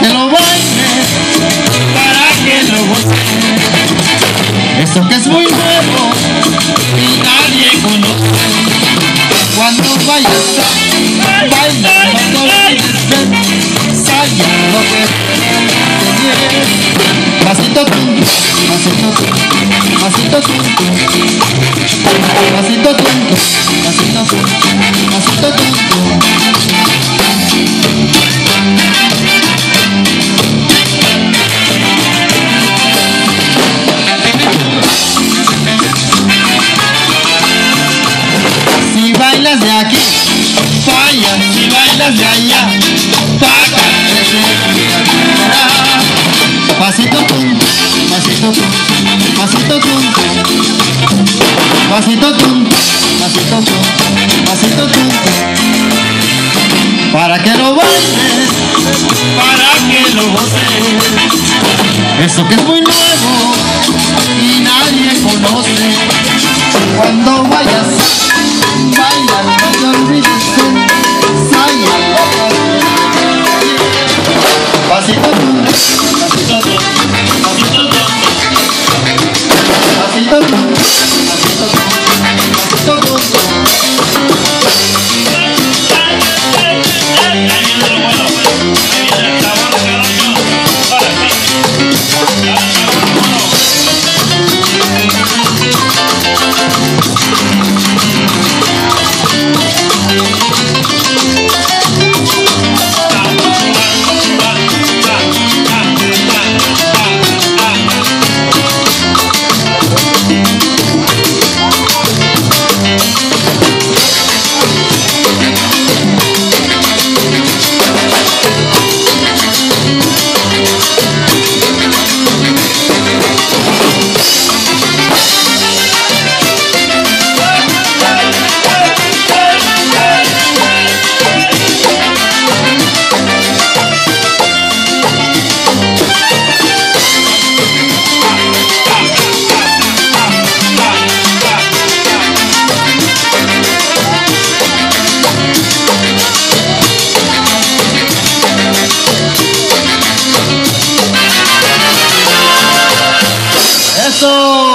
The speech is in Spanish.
lo bailes, para que lo goces. Esto que es muy nuevo y nadie conoce. Cuando vayas a bailar, no te olvides de ensayar lo que quieres. Pasito tú, pasito tú, pasito tú, pasito tú, pasito tú, pasito tú. Si bailas de aquí, falla. Si bailas de allá, paga. Pasito tú, pasito tú, pasito tú, pasito tú, pasito tú, pasito tú. Para que lo bailes, para que lo goces. Eso que es muy nuevo y nadie conoce. Cuando vayas bailar, no te olvides de ensayar. Pasito tú, pasito tú, pasito tú, pasito tú, pasito tú, pasito tú. Eso.